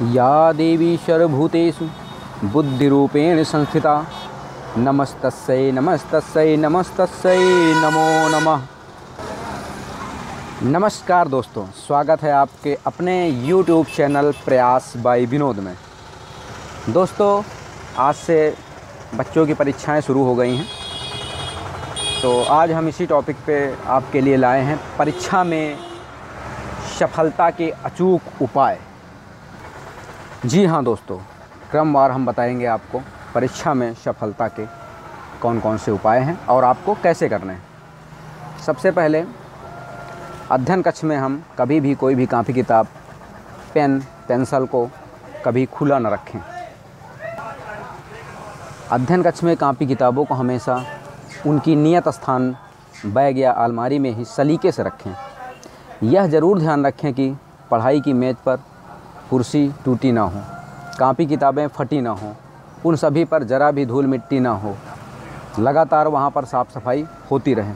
या देवी सर्वभूतेषु बुद्धिरूपेण संस्थिता नमस्तस्यै नमस्तस्यै नमस्तस्यै नमो नमः। नमस्कार दोस्तों, स्वागत है आपके अपने YouTube channel Prayas by Vinod में। दोस्तों, आज से बच्चों की परीक्षाएं शुरू हो गई हैं, तो आज हम इसी टॉपिक पे आपके लिए लाए हैं परीक्षा में सफलता के अचूक उपाय। जी हाँ दोस्तों, क्रमवार हम बताएंगे आपको परीक्षा में सफलता के कौन कौन से उपाय हैं और आपको कैसे करने हैं। सबसे पहले अध्ययन कक्ष में हम कभी भी कोई भी कॉपी किताब पेन पेंसिल को कभी खुला न रखें। अध्ययन कक्ष में कॉपी किताबों को हमेशा उनकी नियत स्थान बैग या अलमारी में ही सलीके से रखें। यह ज़रूर ध्यान रखें कि पढ़ाई की मेज़ पर कुर्सी टूटी ना हो, कॉपी किताबें फटी ना हो, उन सभी पर ज़रा भी धूल मिट्टी ना हो। लगातार वहाँ पर साफ़ सफाई होती रहे।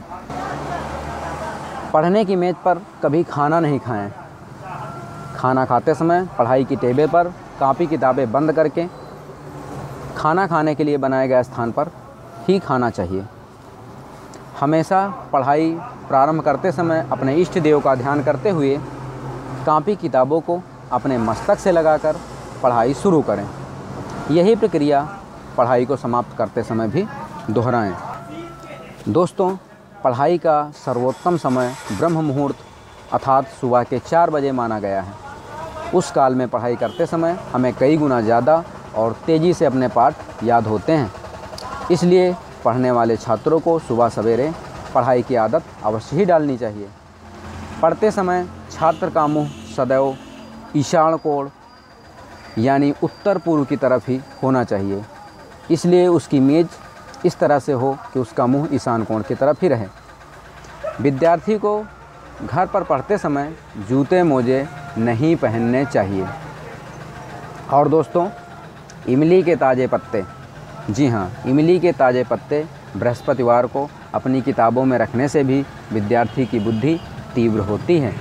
पढ़ने की मेज़ पर कभी खाना नहीं खाएं। खाना खाते समय पढ़ाई की टेबल पर कॉपी किताबें बंद करके खाना खाने के लिए बनाए गए स्थान पर ही खाना चाहिए। हमेशा पढ़ाई प्रारंभ करते समय अपने इष्ट देव का ध्यान करते हुए कॉपी किताबों को अपने मस्तक से लगाकर पढ़ाई शुरू करें। यही प्रक्रिया पढ़ाई को समाप्त करते समय भी दोहराएं। दोस्तों, पढ़ाई का सर्वोत्तम समय ब्रह्म मुहूर्त अर्थात सुबह के 4 बजे माना गया है। उस काल में पढ़ाई करते समय हमें कई गुना ज़्यादा और तेज़ी से अपने पाठ याद होते हैं। इसलिए पढ़ने वाले छात्रों को सुबह सवेरे पढ़ाई की आदत अवश्य ही डालनी चाहिए। पढ़ते समय छात्र का मुँह सदैव ईशान कोण यानी उत्तर पूर्व की तरफ ही होना चाहिए। इसलिए उसकी मेज़ इस तरह से हो कि उसका मुंह ईशान कोण की तरफ ही रहे। विद्यार्थी को घर पर पढ़ते समय जूते मोजे नहीं पहनने चाहिए। और दोस्तों, इमली के ताज़े पत्ते, जी हाँ, इमली के ताज़े पत्ते बृहस्पतिवार को अपनी किताबों में रखने से भी विद्यार्थी की बुद्धि तीव्र होती है।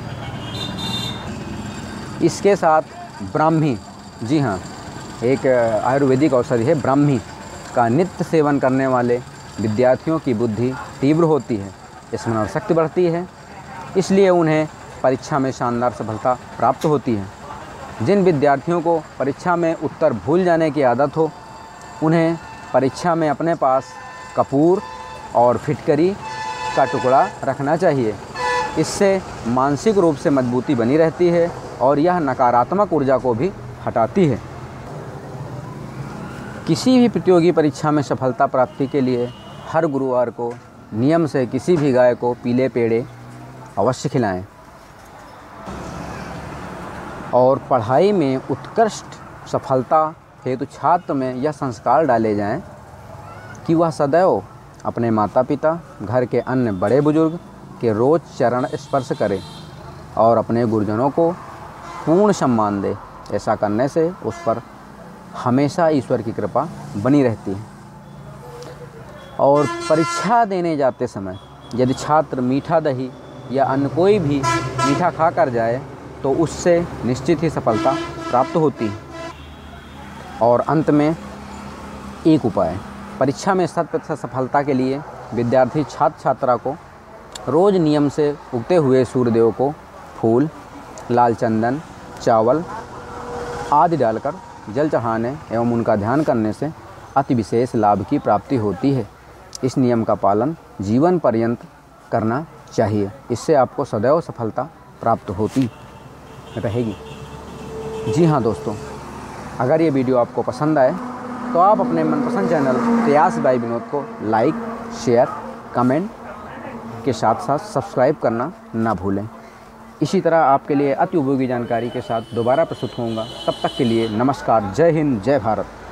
इसके साथ ब्राह्मी, जी हाँ, एक आयुर्वेदिक औषधि है ब्राह्मी का नित्य सेवन करने वाले विद्यार्थियों की बुद्धि तीव्र होती है, स्मरण शक्ति बढ़ती है। इसलिए उन्हें परीक्षा में शानदार सफलता प्राप्त होती है। जिन विद्यार्थियों को परीक्षा में उत्तर भूल जाने की आदत हो, उन्हें परीक्षा में अपने पास कपूर और फिटकरी का टुकड़ा रखना चाहिए। इससे मानसिक रूप से मजबूती बनी रहती है और यह नकारात्मक ऊर्जा को भी हटाती है। किसी भी प्रतियोगी परीक्षा में सफलता प्राप्ति के लिए हर गुरुवार को नियम से किसी भी गाय को पीले पेड़े अवश्य खिलाएं। और पढ़ाई में उत्कृष्ट सफलता हेतु छात्र में यह संस्कार डाले जाएं कि वह सदैव अपने माता पिता, घर के अन्य बड़े बुजुर्ग के रोज़ चरण स्पर्श करे और अपने गुरुजनों को पूर्ण सम्मान दे। ऐसा करने से उस पर हमेशा ईश्वर की कृपा बनी रहती है। और परीक्षा देने जाते समय यदि छात्र मीठा दही या अन्य कोई भी मीठा खा कर जाए तो उससे निश्चित ही सफलता प्राप्त होती है। और अंत में एक उपाय, परीक्षा में 100% सफलता के लिए विद्यार्थी छात्र छात्रा को रोज़ नियम से उगते हुए सूर्यदेव को फूल, लाल चंदन, चावल आदि डालकर जल चढ़ाने एवं उनका ध्यान करने से अति विशेष लाभ की प्राप्ति होती है। इस नियम का पालन जीवन पर्यंत करना चाहिए। इससे आपको सदैव सफलता प्राप्त होती रहेगी। जी हाँ दोस्तों, अगर ये वीडियो आपको पसंद आए तो आप अपने मनपसंद चैनल प्रयास बाय विनोद को लाइक, शेयर, कमेंट के साथ साथ सब्सक्राइब करना ना भूलें। इसी तरह आपके लिए अति उपयोगी जानकारी के साथ दोबारा प्रस्तुत होऊंगा। तब तक के लिए नमस्कार। जय हिंद, जय भारत।